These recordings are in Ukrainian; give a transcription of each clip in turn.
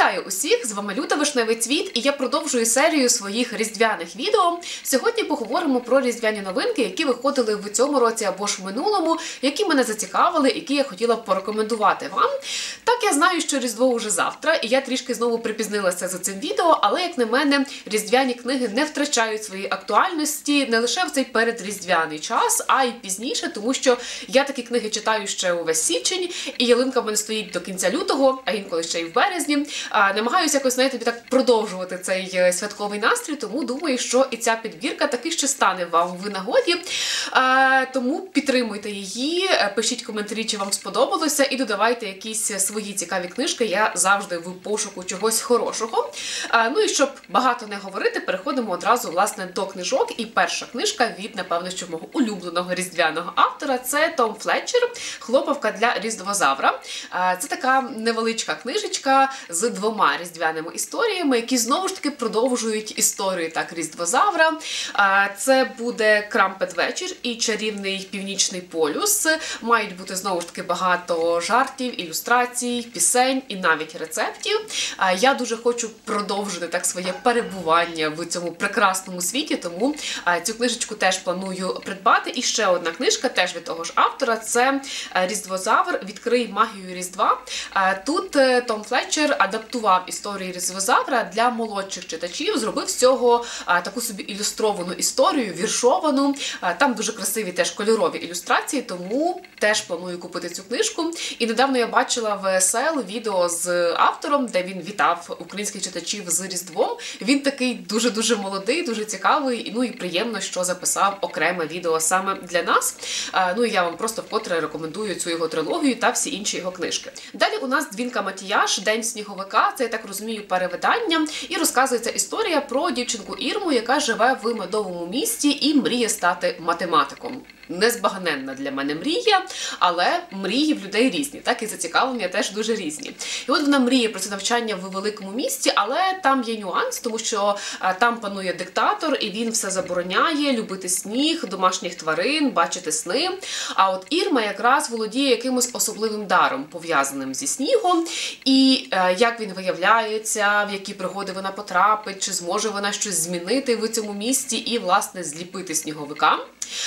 Вітаю усіх! З вами Люда Вишневий Цвіт, і я продовжую серію своїх різдвяних відео. Сьогодні поговоримо про різдвяні новинки, які виходили в цьому році або ж в минулому, які мене зацікавили, які я хотіла б порекомендувати вам. Так, я знаю, що Різдво вже завтра, і я трішки знову припізнилася за цим відео, але, як на мене, різдвяні книги не втрачають своєї актуальності не лише в цей передріздвяний час, а й пізніше, тому що я такі книги читаю ще увесь січень, і ялинка в мене стоїть до кінця лютого, а інколи ще й в березні. Намагаюся якось, знаєте, так продовжувати цей святковий настрій, тому думаю, що і ця підбірка таки ще стане вам в нагоді. Тому підтримуйте її, пишіть коментарі, чи вам сподобалося, і додавайте якісь свої цікаві книжки, я завжди в пошуку чогось хорошого. Ну і щоб багато не говорити, переходимо одразу, власне, до книжок. І перша книжка від, напевно, що мого улюбленого різдвяного автора – це Том Флетчер «Хлопавка для різдвозавра». Це така невеличка книжечка з двома різдвяними історіями, які знову ж таки продовжують історію так різдвозавра. Це буде Крампет-вечір і чарівний північний полюс. Мають бути знову ж таки багато жартів, ілюстрацій, пісень і навіть рецептів. Я дуже хочу продовжити так своє перебування в цьому прекрасному світі, тому цю книжечку теж планую придбати. І ще одна книжка, теж від того ж автора, це «Різдвозавр. Відкрий магію Різдва». Тут Том Флетчер адаптував історію різдвозавра для молодших читачів, зробив з цього таку собі ілюстровану історію, віршовану. Там дуже красиві теж кольорові ілюстрації, тому теж планую купити цю книжку. І недавно я бачила в СЛ відео з автором, де він вітав українських читачів з Різдвом. Він такий дуже-дуже молодий, дуже цікавий, ну і приємно, що записав окреме відео саме для нас. Ну і я вам просто вкотре рекомендую цю його трилогію та всі інші його книжки. Далі у нас Двінка Матіяш «День сніговика». Це, я так розумію, перевидання. І розказується історія про дівчинку Ірму, яка живе в медовому місті і мріє стати математиком. Незбагненна для мене мрія, але мрії в людей різні, так і зацікавлення теж дуже різні. І от вона мріє про це навчання в великому місті, але там є нюанс, тому що там панує диктатор, і він все забороняє любити сніг, домашніх тварин, бачити сни. А от Ірма якраз володіє якимось особливим даром, пов'язаним зі снігом, і як він виявляється, в які пригоди вона потрапить, чи зможе вона щось змінити в цьому місті і, власне, зліпити сніговика.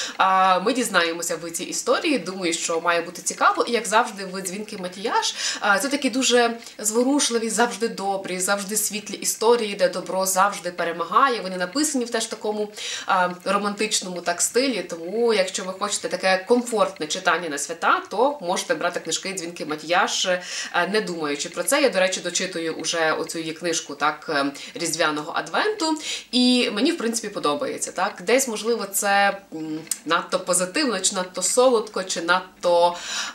Ми дізнаємося в цій історії, думаю, що має бути цікаво. І, як завжди, в «Двінки Матіяш» це такі дуже зворушливі, завжди добрі, завжди світлі історії, де добро завжди перемагає. Вони написані в теж такому романтичному так стилі, тому якщо ви хочете таке комфортне читання на свята, то можете брати книжки «Двінки Матіяш», не думаючи про це. Я, до речі, дочитую уже оцю її книжку так різдвяного адвенту, і мені, в принципі, подобається. Так? Десь, можливо, це надто позитивно, чи надто солодко, чи надто,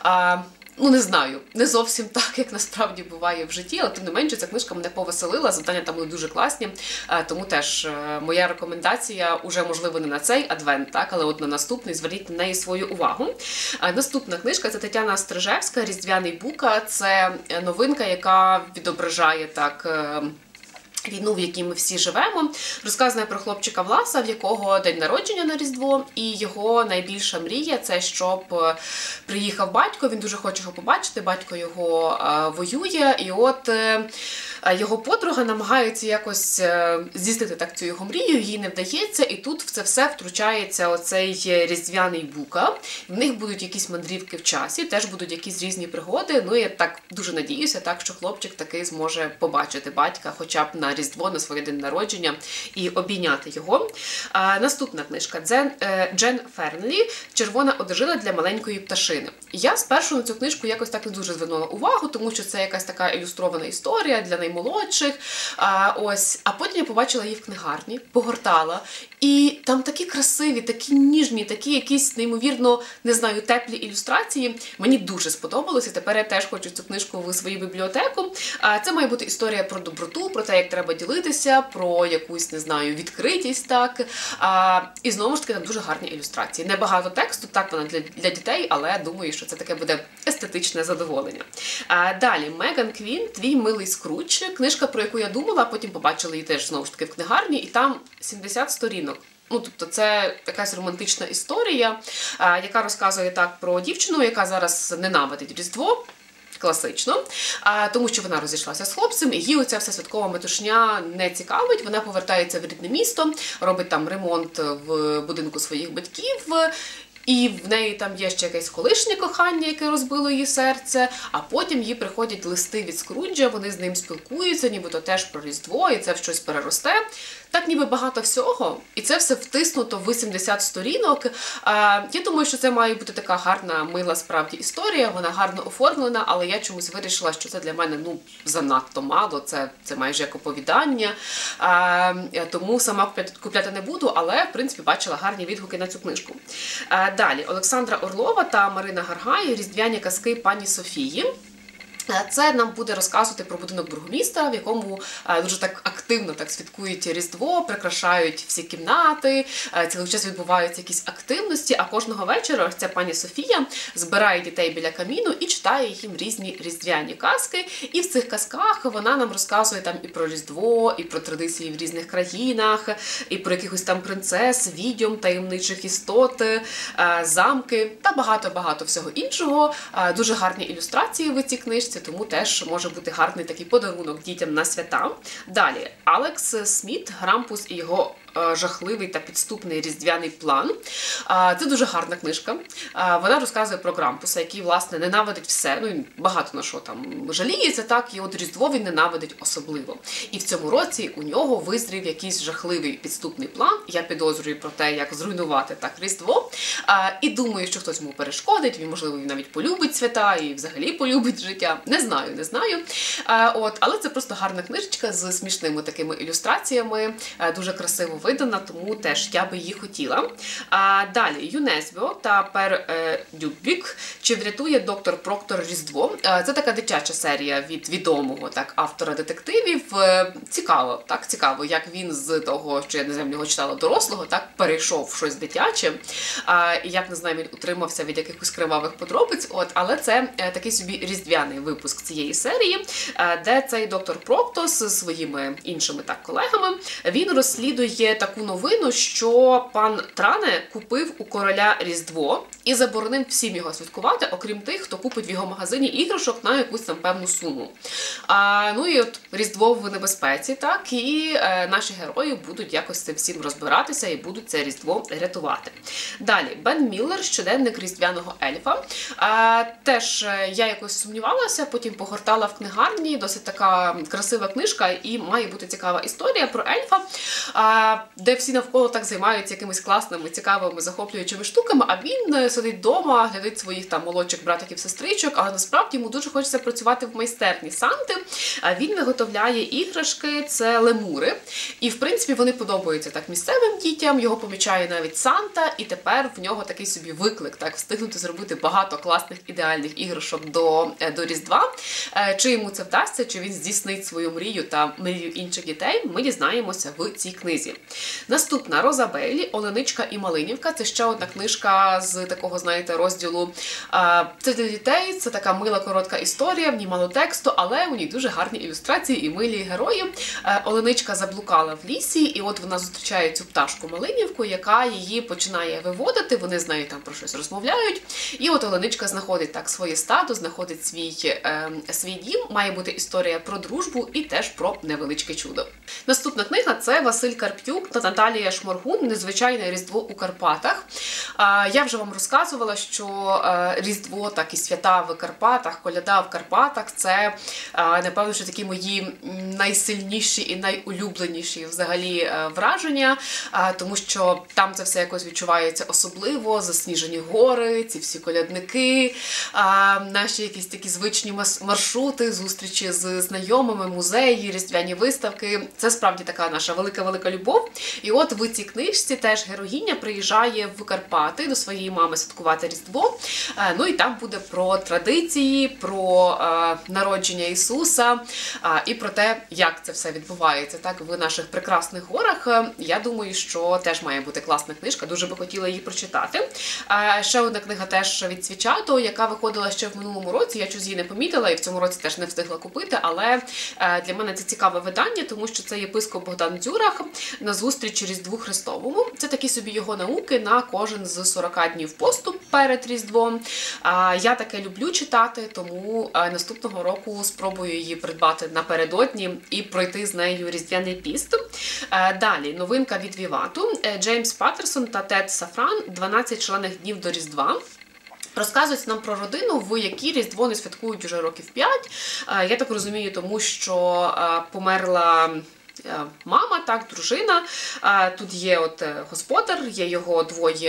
ну не знаю, не зовсім так, як насправді буває в житті, але тим не менше ця книжка мене повеселила, завдання там були дуже класні, тому теж моя рекомендація уже, можливо, не на цей адвент, так, але от на наступний, зверніть на неї свою увагу. Наступна книжка – це Тетяна Стрижевська «Різдвяний Бука». Це новинка, яка відображає так війну, в якій ми всі живемо. Розказує про хлопчика Власа, в якого день народження на Різдво, і його найбільша мрія – це щоб приїхав батько, він дуже хоче його побачити, батько його воює, і от його подруга намагається якось здійснити так цю його мрію, їй не вдається, і тут в це все втручається оцей різдвяний Бука. В них будуть якісь мандрівки в часі, теж будуть якісь різні пригоди, ну я так дуже надіюся, так, що хлопчик таки зможе побачити батька хоча б на Різдво, на своє день народження і обійняти його. Наступна книжка – Джен Фернлі «Червона одежина для маленької пташини». Я спершу на цю книжку якось так не дуже звернула увагу, тому що це якась така ілюстрована історія для наймолодших. А потім я побачила її в книгарні, погортала, і там такі красиві, такі ніжні, такі якісь неймовірно, не знаю, теплі ілюстрації. Мені дуже сподобалося, тепер я теж хочу цю книжку в свою бібліотеку. Це має бути історія про доброту, про те, як треба ділитися, про якусь, не знаю, відкритість, так. І знову ж таки, там дуже гарні ілюстрації. Небагато тексту, так, вона для дітей, але думаю, що це таке буде естетичне задоволення. Далі, Меган Квін «Твій милий Скрудж». Книжка, про яку я думала, а потім побачила її теж, знову ж таки, в книгарні, і там 70 сторінок. Ну, тобто це якась романтична історія, яка розказує так про дівчину, яка зараз ненавидить Різдво. класично, тому що вона розійшлася з хлопцем, і її оця вся святкова метушня не цікавить. Вона повертається в рідне місто, робить там ремонт в будинку своїх батьків, і в неї там є ще якесь колишнє кохання, яке розбило її серце, а потім їй приходять листи від Скруджа, вони з ним спілкуються, нібито теж про Різдво, і це в щось переросте. Так ніби багато всього, і це все втиснуто в 80 сторінок. Я думаю, що це має бути така гарна, мила справді історія, вона гарно оформлена, але я чомусь вирішила, що це для мене занадто мало, це майже як оповідання, тому сама купляти не буду, але, в принципі, бачила гарні відгуки на цю книжку. Далі, Олександра Орлова та Марина Гаргай «Різдвяні казки пані Софії». Це нам буде розказувати про будинок бургомістра, в якому дуже так активно святкують Різдво, прикрашають всі кімнати, цілий час відбуваються якісь активності, а кожного вечора ця пані Софія збирає дітей біля каміну і читає їм різні різдвяні казки. І в цих казках вона нам розказує там і про Різдво, і про традиції в різних країнах, і про якихось там принцес, відьом, таємничих істот, замки та багато-багато всього іншого. Дуже гарні ілюстрації в цій книжці, тому теж може бути гарний такий подарунок дітям на свята. Далі, Алекс Сміт «Грампус і його жахливий та підступний різдвяний план». Це дуже гарна книжка. Вона розказує про Грампуса, який, власне, ненавидить все, багато на що там жаліється, так, і от Різдво він ненавидить особливо. І в цьому році у нього визрів якийсь жахливий підступний план. Я підозрюю про те, як зруйнувати так Різдво. І думаю, що хтось йому перешкодить, можливо, він навіть полюбить свята і взагалі полюбить життя. Не знаю. Але це просто гарна книжечка з смішними такими ілюстраціями, дуже красиво видана, тому теж я би її хотіла. Далі, ЮНЕСБО та Пер Дюбік «Чи врятує доктор Проктор Різдво». Це така дитяча серія від відомого автора детективів. Цікаво, як він з того, що я не знаю, в нього читала дорослого, перейшов в щось дитяче, і як, не знаю, він утримався від якихось кривавих подробиць, але це такий собі різдвяний випуск цієї серії, де цей доктор Проктос зі своїми іншими колегами, він розслідує таку новину, що пан Тране купив у короля Різдво і заборонив всім його святкувати, окрім тих, хто купить в його магазині іграшок на якусь там певну суму. І от Різдво в небезпеці, і наші герої будуть якось цим всім розбиратися і будуть це Різдво рятувати. Далі, Бен Міллер «Щоденник різдвяного ельфа». Теж я якось сумнівалася, потім погортала в книгарні, досить така красива книжка і має бути цікава історія про ельфа, де всі навколо займаються якимись класними, цікавими, захоплюючими штуками, а він сидить вдома, глядить своїх молодших братиків-сестричок, але насправді йому дуже хочеться працювати в майстерні Санти. Він виготовляє іграшки, це лемури, і в принципі вони подобаються місцевим дітям, його помічає навіть Санта, і тепер в нього такий собі виклик, встигнути зробити багато класних ідеальних іграшок до Різдва. Чи йому це вдасться, чи він здійснить свою мрію та мрію інших дітей, ми дізнаємося в цій книзі. Наступна Роза Бейлі «Оленичка і Малинівка». Це ще одна книжка з такого, розділу. Це для дітей, це така мила коротка історія, в ній мало тексту, але у ній дуже гарні ілюстрації і милі герої. Оленичка заблукала в лісі, і от вона зустрічає цю пташку Малинівку, яка її починає виводити, вони з нею про щось розмовляють. І от Оленичка знаходить своє стадо, знаходить свій дім, має бути історія про дружбу і теж про невеличке чудо. Наступна книга – це Василь Карп'юк та Наталія Шморгун «Незвичайне Різдво у Карпатах». Я вже вам розказувала, що Різдво, так і свята в Карпатах, коляда в Карпатах – це, напевно, що такі мої найсильніші і найулюбленіші взагалі враження, тому що там це все якось відчувається особливо, засніжені гори, ці всі колядники, наші якісь такі звичні маршрути, зустрічі з знайомими, музеї, різдвяні виставки. Це справді така наша велика-велика любов. І от в цій книжці теж героїня приїжджає в Карпати до своєї мами святкувати Різдво. І там буде про традиції, про народження Ісуса і про те, як це все відбувається в наших прекрасних горах. Я думаю, що теж має бути класна книжка, дуже би хотіла її прочитати. Ще одна книга теж від Свічато, яка виходила ще в минулому році, я щось її не помітила і в цьому році теж не встигла купити, але для мене це цікаве видання, тому що це єпископ Богдан Дзюрах, назустріч Різдву Христовому. Це такі собі його науки на кожен з 40 днів посту перед Різдвом. Я таке люблю читати, тому наступного року спробую її придбати напередодні і пройти з нею Різдвяний піст. Далі, новинка від Вівату. Джеймс Паттерсон та Тед Сафран «12 шалених днів до Різдва». Розказують нам про родину, в якій Різдво не святкують уже років 5. Я так розумію, тому що померла мама, так, дружина. Тут є от господар, є його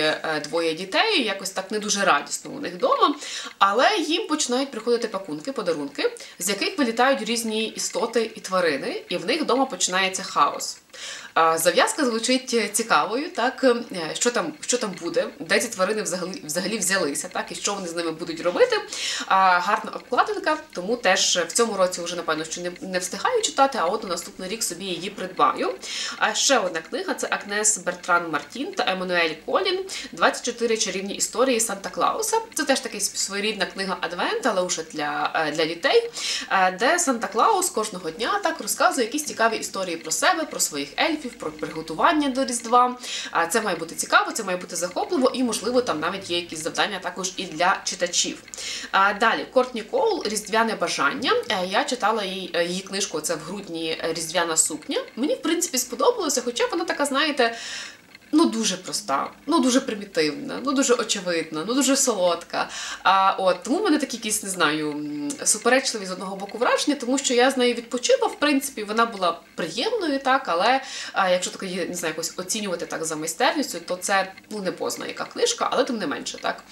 двоє дітей, якось так не дуже радісно у них вдома. Але їм починають приходити подарунки, з яких вилітають різні істоти і тварини, і в них вдома починається хаос. Зав'язка звучить цікавою, так, що там буде, де ці тварини взагалі взялися, так, і що вони з ними будуть робити. Гарна обкладинка, тому теж в цьому році вже, напевно, що не встигаю читати, а от на наступний рік собі її придбаю. Ще одна книга – це Агнес Бертран Мартін та Еммануель Колін «24 чарівні історії Санта-Клауса». Це теж така своєрідна книга Адвент, але вже для дітей, де Санта-Клаус кожного дня так розказує якісь цікаві історії про себе, про своїх ельфів, про приготування до Різдва. Це має бути цікаво, це має бути захопливо і, можливо, там навіть є якісь завдання також і для читачів. Далі, Кортні Коул «Різдвяне бажання». Я читала її книжку, це в грудні «Різдвяна сукня». Мені, в принципі, сподобалося, хоча вона така, знаєте, дуже проста, дуже примітивна, дуже очевидна, дуже солодка. Тому в мене такі якісь, не знаю, суперечливі з одного боку враження, тому що я з нею відпочила, в принципі, вона була приємною, так, але якщо так її, не знаю, якось оцінювати так за майстерністю, то це, не позна яка книжка, але тим не менше, так.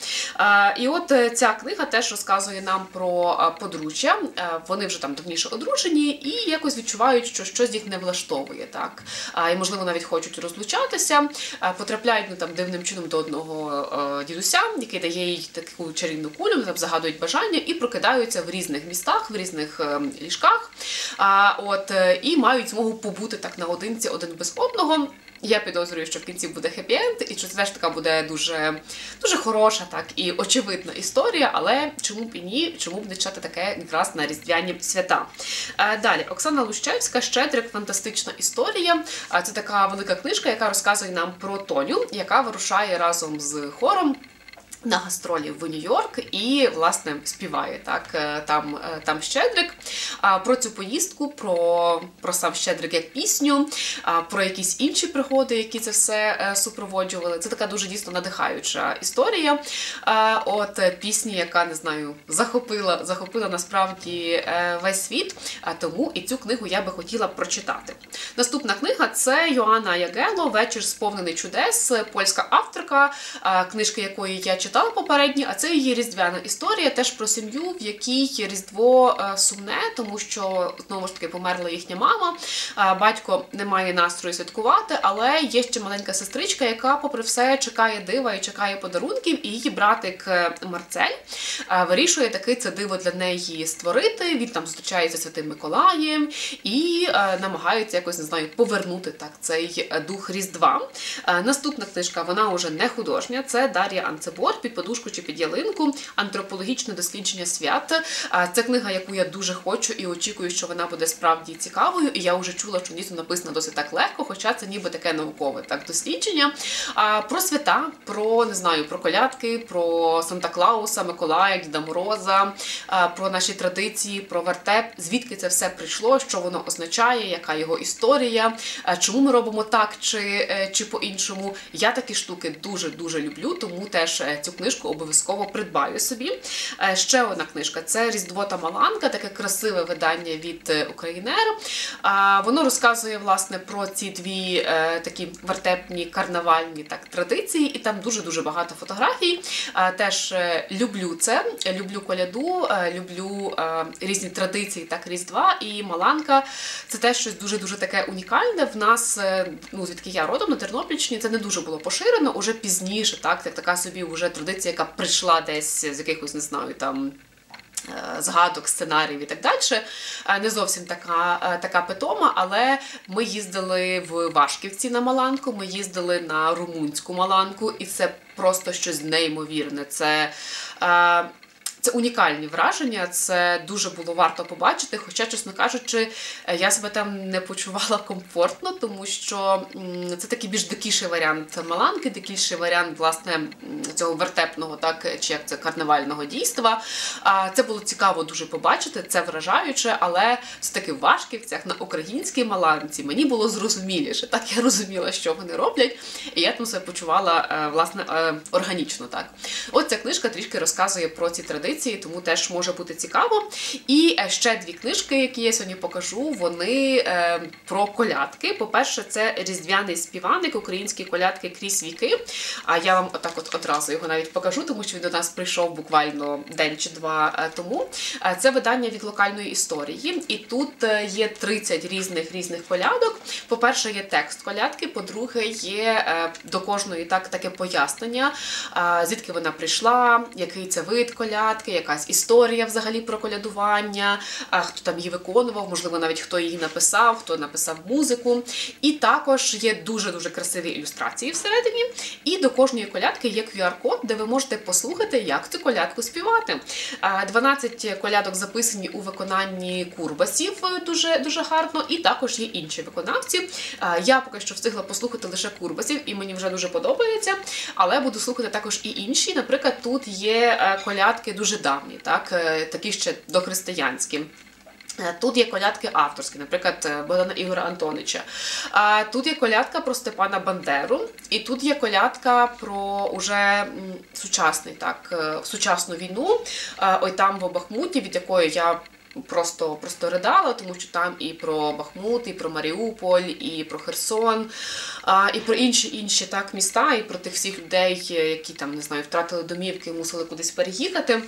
І от ця книга теж розказує нам про подружжя, вони вже там давніше одружені і якось відчувають, що щось їх не влаштовує, так. І, можливо, навіть хочуть розлучатися. Потрапляють там дивним чином до одного дідуся, який дає їй таку чарівну кулю, там загадують бажання і прокидаються в різних містах, в різних ліжках. І мають змогу побути так наодинці один без одного. Я підозрюю, що в кінці буде хеппі-енд, і що це теж така буде дуже, дуже хороша, так, і очевидна історія, але чому б і ні, чому б не читати таке якраз на різдвяні свята. Далі, Оксана Лущевська «Щедрик. Фантастична історія». Це така велика книжка, яка розказує нам про Тоню, яка вирушає разом з хором на гастролі в Нью-Йорк і, власне, співає так, там Щедрик. Про цю поїздку, про сам Щедрик як пісню, про якісь інші пригоди, які це все супроводжували. Це така дуже дійсно надихаюча історія. Пісні, яка, не знаю, захопила насправді весь світ, тому і цю книгу я би хотіла прочитати. Наступна книга – це Йоанна Ягело «Вечір сповнений чудес», польська авторка, книжки якої я читала попередні, а це її різдвяна історія, теж про сім'ю, в якій Різдво сумне, тому що, знову ж таки, померла їхня мама, батько не має настрою святкувати, але є ще маленька сестричка, яка, попри все, чекає дива і чекає подарунків, і її братик Марцель вирішує таки це диво для неї створити, він там зустрічається з Святим Миколаєм і намагається якось, не знаю, повернути так цей дух Різдва. Наступна книжка, вона вже не художня, це Дар'я Анцебор «Під подушку чи під ялинку. Антропологічне дослідження свят». Це книга, яку я дуже хочу і очікую, що вона буде справді цікавою. І я вже чула, що дійсно написано досить так легко, хоча це ніби таке наукове так дослідження. Про свята, не знаю, про колядки, про Санта-Клауса, Миколая, Діда Мороза, про наші традиції, про вертеп, звідки це все прийшло, що воно означає, яка його історія, чому ми робимо так чи по-іншому. Я такі штуки дуже-дуже люблю, тому теж цю книжку обов'язково придбаю собі. Ще одна книжка – це «Різдво та Маланка», таке красиве видання від Українер. Воно розказує, власне, про ці дві такі вертепні карнавальні традиції, і там дуже-дуже багато фотографій. Теж люблю це, люблю коляду, люблю різні традиції Різдва, і Маланка – це теж щось дуже-дуже таке унікальне. В нас, звідки я родом, на Тернопільщині, це не дуже було поширено, уже пізніше, така собі вже традиція, яка прийшла десь з якихось, не знаю, там, згадок, сценаріїв і так далі. Не зовсім така питома, але ми їздили в Вашківці на Маланку, ми їздили на румунську Маланку, і це просто щось неймовірне. Це унікальні враження, це дуже було варто побачити, хоча, чесно кажучи, я себе там не почувала комфортно, тому що це такий більш дикіший варіант Маланки, дикіший варіант, власне, цього вертепного, так, чи як це, карнавального дійства. Це було цікаво дуже побачити, це вражаюче, але все-таки в Вашківцях на українській Маланці мені було зрозуміліше. Так, я розуміла, що вони роблять, і я там себе почувала, власне, органічно, так. От ця книжка трішки розказує про ці традиції, тому теж може бути цікаво. І ще дві книжки, які я сьогодні покажу, вони про колядки. По-перше, це «Різдвяний співаник. Українські колядки крізь віки». А я вам отак от одразу його навіть покажу, тому що він до нас прийшов буквально день чи два тому. Це видання від локальної історії. І тут є 30 різних колядок. По-перше, є текст колядки, по-друге, є до кожної таке пояснення, звідки вона прийшла, який це вид колядки, якась історія взагалі про колядування, хто там її виконував, можливо, навіть хто її написав, хто написав музику. І також є дуже-дуже красиві ілюстрації всередині. І до кожної колядки є QR-код, де ви можете послухати, як цю колядку співати. 12 колядок записані у виконанні Курбасів дуже гарно, і також є інші виконавці. Я поки що встигла послухати лише Курбасів, і мені вже дуже подобається, але буду слухати також і інші. Наприклад, тут є колядки дуже давні, так, такі ще дохристиянські. Тут є колядки авторські, наприклад, Богдана Ігора Антонича. Тут є колядка про Степана Бандеру, і тут є колядка про уже сучасний, так, сучасну війну, ой там в Бахмуті, від якої я просто ридала, тому що там і про Бахмут, і про Маріуполь, і про Херсон, і про інші так міста, і про тих всіх людей, які там, не знаю, втратили домівки, мусили кудись переїхати.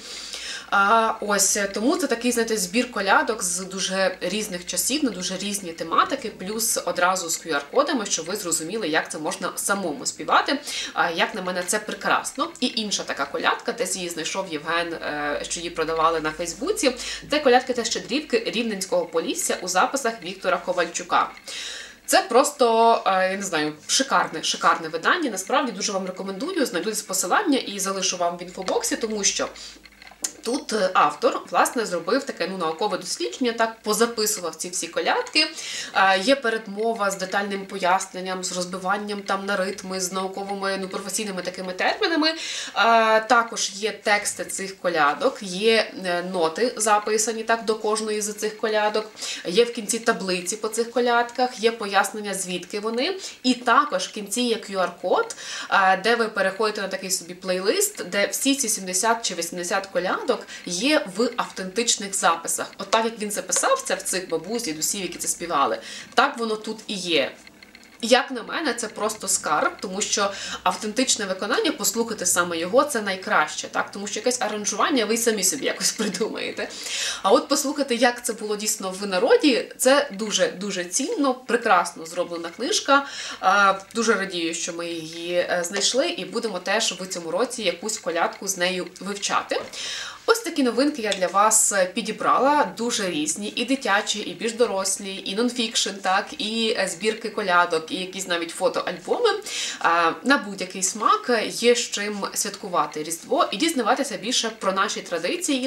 Ось, тому це такий, знаєте, збір колядок з дуже різних часів, на дуже різні тематики, плюс одразу з QR-кодами, щоб ви зрозуміли, як це можна самому співати. Як на мене, це прекрасно. І інша така колядка, десь її знайшов Євген, що її продавали на Фейсбуці. Це колядки та щедрівки Рівненського Полісся у записах Віктора Ковальчука. Це просто, я не знаю, шикарне видання. Насправді дуже вам рекомендую, знайду посилання і залишу вам в інфобоксі, тому що тут автор, власне, зробив таке наукове дослідження, так, позаписував ці всі колядки. Є передмова з детальним поясненням, з розбиванням там на ритми, з науковими, професійними такими термінами. Також є тексти цих колядок, є ноти записані так до кожної з цих колядок, є в кінці таблиці по цих колядках, є пояснення, звідки вони. І також в кінці є QR-код, де ви переходите на такий собі плейлист, де всі ці 70 чи 80 колядок є в автентичних записах. От так, як він записав це в цих бабусь, дідусів, які це співали, так воно тут і є. Як на мене, це просто скарб, тому що автентичне виконання, послухати саме його, це найкраще, так? Тому що якесь аранжування ви самі собі якось придумаєте. А от послухати, як це було дійсно в народі, це дуже цінно, прекрасно зроблена книжка. Дуже радію, що ми її знайшли, і будемо теж в цьому році якусь колядку з нею вивчати. Ось такі новинки я для вас підібрала, дуже різні, і дитячі, і більш дорослі, і нонфікшн, так, і збірки колядок, і якісь навіть фотоальбоми. На будь-який смак є з чим святкувати Різдво і дізнаватися більше про наші традиції,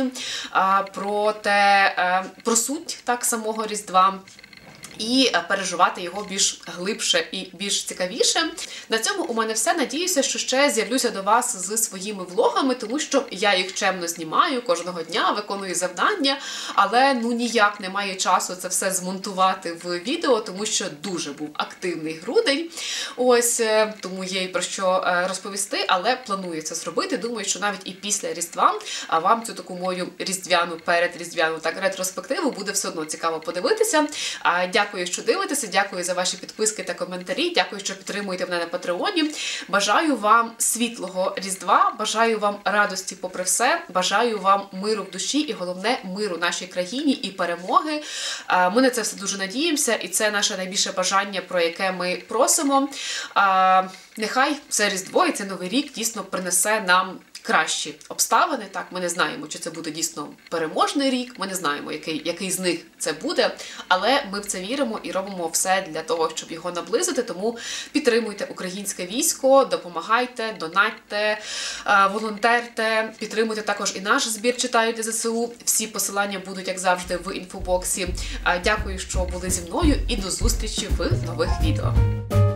про суть так самого Різдва. І переживати його більш глибше і більш цікавіше. На цьому у мене все. Надіюся, що ще з'явлюся до вас зі своїми влогами, тому що я їх чемно знімаю кожного дня, виконую завдання, але ніяк немає часу це все змонтувати в відео, тому що дуже був активний грудень. Ось, тому є і про що розповісти, але планую це зробити. Думаю, що навіть і після Різдва вам цю таку мою різдвяну, передріздвяну так ретроспективу буде все одно цікаво подивитися. Дякую, що дивитеся, дякую за ваші підписки та коментарі, дякую, що підтримуєте мене на Патреоні. Бажаю вам світлого Різдва, бажаю вам радості попри все, бажаю вам миру в душі і, головне, миру нашій країні і перемоги. Ми на це все дуже надіємося, і це наше найбільше бажання, про яке ми просимо. Нехай це Різдво і це Новий рік дійсно принесе нам кращі обставини. Так, ми не знаємо, чи це буде дійсно переможний рік, ми не знаємо, який з них це буде, але ми в це віримо і робимо все для того, щоб його наблизити, тому підтримуйте українське військо, допомагайте, донатьте, волонтерте, підтримуйте також і наш збір «Читаю для ЗСУ». Всі посилання будуть, як завжди, в інфобоксі. Дякую, що були зі мною, і до зустрічі в нових відео.